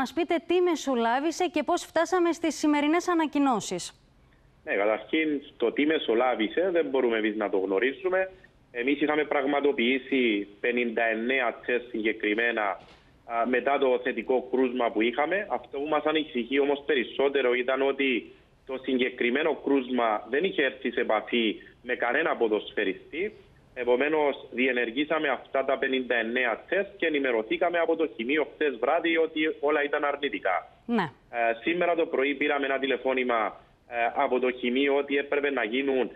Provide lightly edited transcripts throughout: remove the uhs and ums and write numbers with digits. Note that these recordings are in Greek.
μας πείτε τι μεσολάβησε και πώς φτάσαμε στις σημερινές ανακοινώσεις. Ναι, καταρχήν το τι μεσολάβησε δεν μπορούμε εμείς να το γνωρίζουμε. Εμείς είχαμε πραγματοποιήσει 59 τεστ συγκεκριμένα μετά το θετικό κρούσμα που είχαμε. Αυτό που μας ανησυχεί όμως περισσότερο ήταν ότι το συγκεκριμένο κρούσμα δεν είχε έρθει σε επαφή με κανένα ποδοσφαιριστή. Επομένως, διενεργήσαμε αυτά τα 59 τεστ και ενημερωθήκαμε από το χημείο χθες βράδυ ότι όλα ήταν αρνητικά. Ναι. Σήμερα το πρωί πήραμε ένα τηλεφώνημα από το χημείο ότι έπρεπε να γίνουν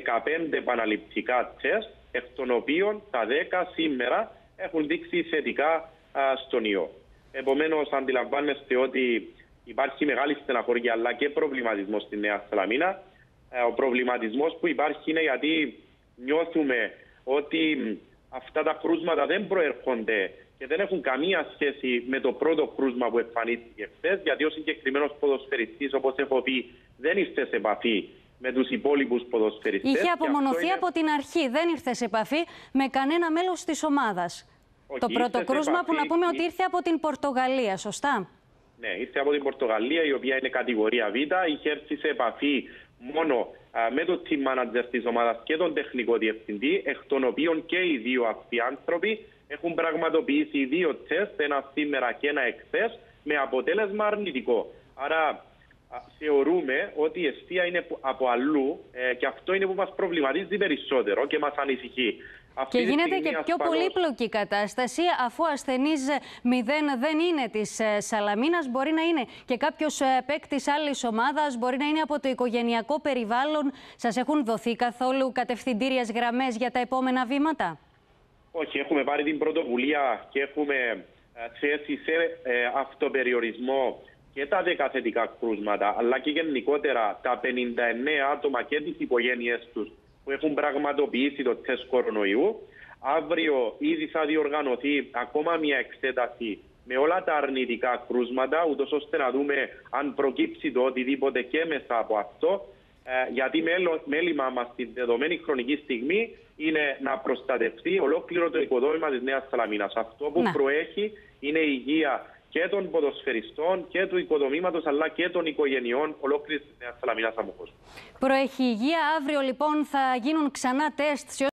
15 επαναληπτικά τεστ, εκ των οποίων τα 10 σήμερα έχουν δείξει θετικά στον ιό. Επομένως, αντιλαμβάνεστε ότι υπάρχει μεγάλη στεναχώρια αλλά και προβληματισμός στη Νέα Σαλαμίνα. Ο προβληματισμός που υπάρχει είναι γιατί νιώθουμε ότι αυτά τα κρούσματα δεν προέρχονται και δεν έχουν καμία σχέση με το πρώτο κρούσμα που εμφανίστηκε χθες, γιατί ο συγκεκριμένος ποδοσφαιριστής, όπως έχω πει, δεν ήρθε σε επαφή με τους υπόλοιπους ποδοσφαιριστές. Είχε απομονωθεί από την αρχή, δεν ήρθε σε επαφή με κανένα μέλος της ομάδας. Το πρώτο κρούσμα που να πούμε ότι ήρθε από την Πορτογαλία, σωστά? Ναι, ήρθε από την Πορτογαλία, η οποία είναι κατηγορία Β. Είχε έρθει σε επαφή μόνο με τον team manager της ομάδας και τον τεχνικό διευθυντή, εκ των οποίων και οι δύο αυτοί άνθρωποι έχουν πραγματοποιήσει 2 τεστ, ένα σήμερα και ένα εχθές, με αποτέλεσμα αρνητικό. Άρα θεωρούμε ότι η αιστεία είναι από αλλού και αυτό είναι που μας προβληματίζει περισσότερο και μας ανησυχεί. Και γίνεται και πιο πολύπλοκη η κατάσταση, αφού ασθενής 0 δεν είναι της Σαλαμίνας, μπορεί να είναι και κάποιος παίκτης άλλης ομάδας, μπορεί να είναι από το οικογενειακό περιβάλλον. Σας έχουν δοθεί καθόλου κατευθυντήριες γραμμές για τα επόμενα βήματα? Όχι, έχουμε πάρει την πρωτοβουλία και έχουμε θέσει σε αυτοπεριορισμό και τα 10 θετικά κρούσματα, αλλά και γενικότερα τα 59 άτομα και τις οικογένειές τους που έχουν πραγματοποιήσει το τεστ κορονοϊού. Αύριο ήδη θα διοργανωθεί ακόμα μια εξέταση με όλα τα αρνητικά κρούσματα, ούτως ώστε να δούμε αν προκύψει το οτιδήποτε και μέσα από αυτό. Γιατί μέλημά μας στη δεδομένη χρονική στιγμή είναι να προστατευτεί ολόκληρο το οικοδόμημα της Νέας Σαλαμίνας. Αυτό που προέχει είναι η υγεία και των ποδοσφαιριστών και του οικοδομήματος, αλλά και των οικογενειών ολόκληρης της Νέας Σαλαμίνας Αμμούχος. Προέχει υγεία. Αύριο λοιπόν θα γίνουν ξανά τεστ